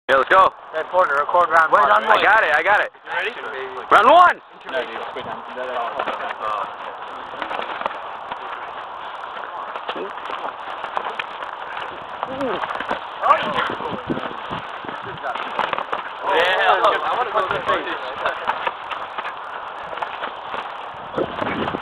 Yeah, let's go. Red Porter, record round one. I got it. You ready? Round one! No, dude, quit on. Yeah, I want to go to the face.